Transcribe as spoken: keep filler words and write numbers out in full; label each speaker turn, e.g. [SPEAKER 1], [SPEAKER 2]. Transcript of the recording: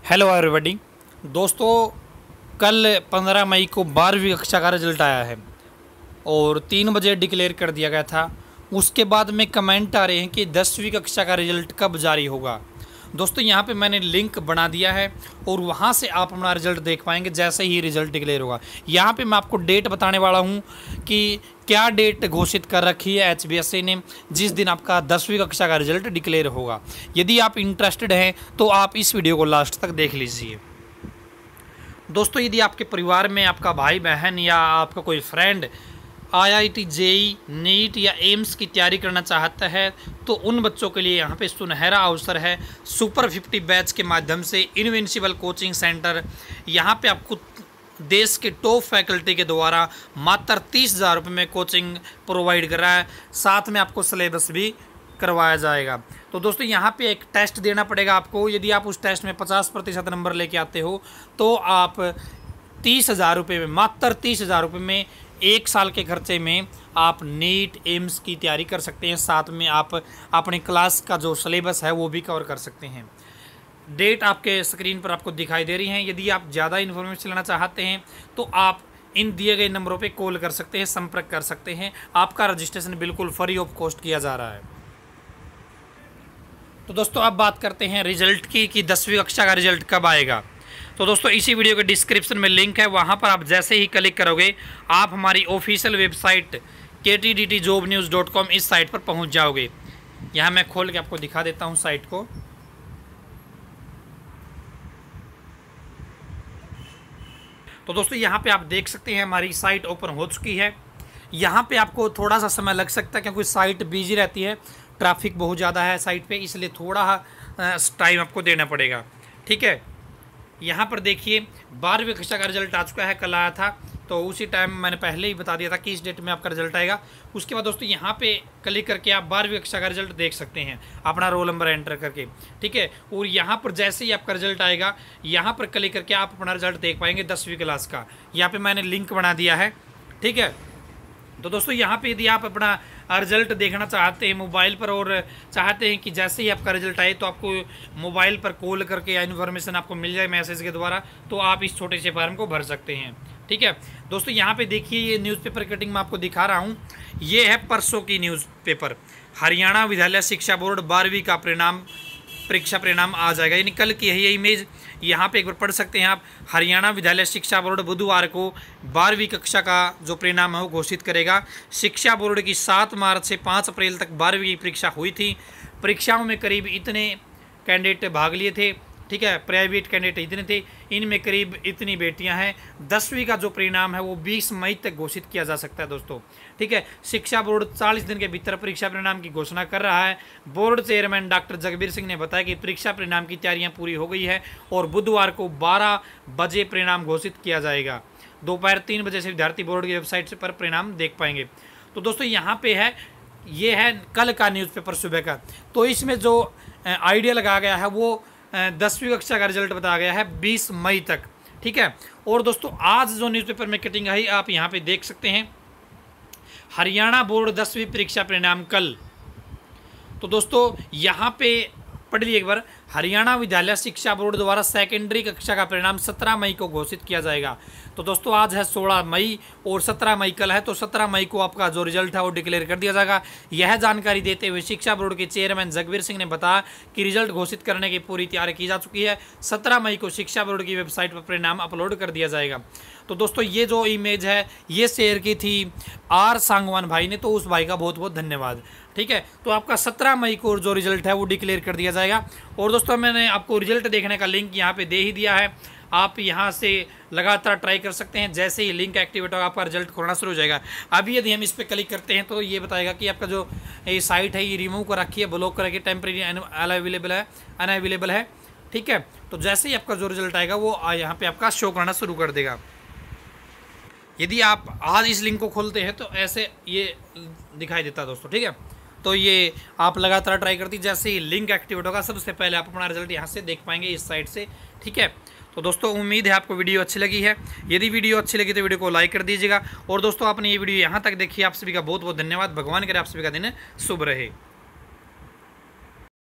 [SPEAKER 1] Hello everybody. दोस्तों, कल पंद्रह मई को बारहवीं कक्षा का रिजल्ट आया है और तीन बजे डिक्लेयर कर दिया गया था। उसके बाद में कमेंट आ रहे हैं कि दसवीं कक्षा का रिजल्ट कब जारी होगा। दोस्तों, यहाँ पे मैंने लिंक बना दिया है और वहाँ से आप अपना रिजल्ट देख पाएंगे जैसे ही रिजल्ट डिक्लेयर होगा। यहाँ पे मैं आपको डेट बताने वाला हूँ कि क्या डेट घोषित कर रखी है एच बी एस ई ने जिस दिन आपका दसवीं कक्षा का रिजल्ट डिक्लेयर होगा। यदि आप इंटरेस्टेड हैं तो आप इस वीडियो को लास्ट तक देख लीजिए। दोस्तों, यदि आपके परिवार में आपका भाई बहन या आपका कोई friend I I T, J E, NEET या एम्स की तैयारी करना चाहता है तो उन बच्चों के लिए यहाँ पे सुनहरा अवसर है। सुपर फिफ्टी बैच के माध्यम से इनविंसिबल कोचिंग सेंटर यहाँ पे आपको देश के टॉप फैकल्टी के द्वारा मात्र तीस हज़ार रुपये में कोचिंग प्रोवाइड कर रहा है। साथ में आपको सिलेबस भी करवाया जाएगा। तो दोस्तों, यहाँ पे एक टेस्ट देना पड़ेगा आपको। यदि आप उस टेस्ट में पचास प्रतिशत नंबर लेके आते हो तो आप तीस हज़ार रुपये में, मात्र तीस हज़ार रुपये में एक साल के खर्चे में आप नीट एम्स की तैयारी कर सकते हैं। साथ में आप अपने क्लास का जो सिलेबस है वो भी कवर कर सकते हैं। डेट आपके स्क्रीन पर आपको दिखाई दे रही हैं। यदि आप ज़्यादा इन्फॉर्मेशन लेना चाहते हैं तो आप इन दिए गए नंबरों पे कॉल कर सकते हैं, संपर्क कर सकते हैं। आपका रजिस्ट्रेशन बिल्कुल फ्री ऑफ कॉस्ट किया जा रहा है। तो दोस्तों, अब बात करते हैं रिजल्ट की कि दसवीं कक्षा का रिजल्ट कब आएगा। तो दोस्तों, इसी वीडियो के डिस्क्रिप्शन में लिंक है, वहाँ पर आप जैसे ही क्लिक करोगे आप हमारी ऑफिशियल वेबसाइट के T D T job news dot com इस साइट पर पहुँच जाओगे। यहाँ मैं खोल के आपको दिखा देता हूँ साइट को। तो दोस्तों, यहाँ पे आप देख सकते हैं हमारी साइट ओपन हो चुकी है। यहाँ पे आपको थोड़ा सा समय लग सकता है क्योंकि साइट बिजी रहती है, ट्रैफिक बहुत ज़्यादा है साइट पे, इसलिए थोड़ा टाइम आपको देना पड़ेगा। ठीक है, यहाँ पर देखिए बारहवीं कक्षा का रिजल्ट आ चुका है, कल आया था। तो उसी टाइम मैंने पहले ही बता दिया था कि इस डेट में आपका रिजल्ट आएगा। उसके बाद दोस्तों, यहाँ पे क्लिक करके आप बारहवीं कक्षा का रिजल्ट देख सकते हैं अपना रोल नंबर एंटर करके। ठीक है, और यहाँ पर जैसे ही आपका रिजल्ट आएगा यहाँ पर क्लिक करके आप अपना रिजल्ट देख पाएंगे दसवीं क्लास का। यहाँ पे मैंने लिंक बना दिया है। ठीक है, तो दोस्तों, यहाँ पे यदि आप अपना रिजल्ट देखना चाहते हैं मोबाइल पर और चाहते हैं कि जैसे ही आपका रिजल्ट आए तो आपको मोबाइल पर कॉल करके या इन्फॉर्मेशन आपको मिल जाए मैसेज के द्वारा, तो आप इस छोटे से फॉर्म को भर सकते हैं। ठीक है दोस्तों, यहाँ पे देखिए ये न्यूज़पेपर कटिंग मैं आपको दिखा रहा हूँ। ये है परसों की न्यूज़पेपर। हरियाणा विद्यालय शिक्षा बोर्ड बारहवीं का परिणाम, परीक्षा परिणाम आ जाएगा, यानी कल की है ये इमेज। यहाँ पे एक बार पढ़ सकते हैं आप। हरियाणा विद्यालय शिक्षा बोर्ड बुधवार को बारहवीं कक्षा का जो परिणाम है वो घोषित करेगा। शिक्षा बोर्ड की सात मार्च से पाँच अप्रैल तक बारहवीं की परीक्षा हुई थी। परीक्षाओं में करीब इतने कैंडिडेट भाग लिए थे। ठीक है, प्राइवेट कैंडिडेट इतने थे, इनमें करीब इतनी बेटियां हैं। दसवीं का जो परिणाम है वो बीस मई तक घोषित किया जा सकता है दोस्तों। ठीक है, शिक्षा बोर्ड चालीस दिन के भीतर परीक्षा परिणाम की घोषणा कर रहा है। Board chairman doctor Jagbir Singh ने बताया कि परीक्षा परिणाम की तैयारियां पूरी हो गई है और बुधवार को बारह बजे परिणाम घोषित किया जाएगा। दोपहर तीन बजे से विद्यार्थी बोर्ड की वेबसाइट पर परिणाम देख पाएंगे। तो दोस्तों, यहाँ पे है, ये है कल का न्यूज़पेपर सुबह का। तो इसमें जो आइडिया लगाया गया है वो दसवीं कक्षा का रिजल्ट बताया गया है बीस मई तक। ठीक है, और दोस्तों, आज जो न्यूज़पेपर में कटिंग आई आप यहाँ पे देख सकते हैं, हरियाणा बोर्ड दसवीं परीक्षा परिणाम कल। तो दोस्तों, यहाँ पे पढ़ लीजिए एक बार। हरियाणा विद्यालय शिक्षा बोर्ड द्वारा सेकेंडरी कक्षा का परिणाम सत्रह मई को घोषित किया जाएगा। तो दोस्तों, आज है सोलह मई और सत्रह मई कल है, तो सत्रह मई को आपका जो रिजल्ट है वो डिक्लेयर कर दिया जाएगा। यह जानकारी देते हुए शिक्षा बोर्ड के चेयरमैन जगबीर सिंह ने बताया कि रिजल्ट घोषित करने की पूरी तैयारी की जा चुकी है। सत्रह मई को शिक्षा बोर्ड की वेबसाइट पर परिणाम अपलोड कर दिया जाएगा। तो दोस्तों, ये जो इमेज है ये शेयर की थी आर सांगवान भाई ने, तो उस भाई का बहुत बहुत धन्यवाद। ठीक है, तो आपका सत्रह मई को जो रिजल्ट है वो डिक्लेयर कर दिया जाएगा। और दोस्तों, मैंने आपको रिजल्ट देखने का लिंक यहाँ पे दे ही दिया है। आप यहाँ से लगातार ट्राई कर सकते हैं। जैसे ही लिंक एक्टिवेट होगा आपका रिजल्ट खोलना शुरू हो जाएगा। अभी यदि हम इस पर क्लिक करते हैं तो ये बताएगा कि आपका जो ये साइट है ये रिमूव कर रखी है, ब्लॉक कर रखी है, टेम्परेरी अनअवेलेबल है, अनअवेलेबल है। ठीक है, तो जैसे ही आपका जो रिजल्ट आएगा वो यहाँ पे आपका शो करना शुरू कर देगा। यदि आप आज इस लिंक को खोलते हैं तो ऐसे ये दिखाई देता है दोस्तों। ठीक है, तो ये आप लगातार ट्राई करती, जैसे ही लिंक एक्टिवेट होगा सबसे पहले आप अपना रिजल्ट यहाँ से देख पाएंगे इस साइट से। ठीक है, तो दोस्तों, उम्मीद है आपको वीडियो अच्छी लगी है। यदि वीडियो अच्छी लगी तो वीडियो को लाइक कर दीजिएगा। और दोस्तों, आपने ये वीडियो यहाँ तक देखी, आप सभी का बहुत बहुत धन्यवाद। भगवान करे आप सभी का दिन शुभ रहे।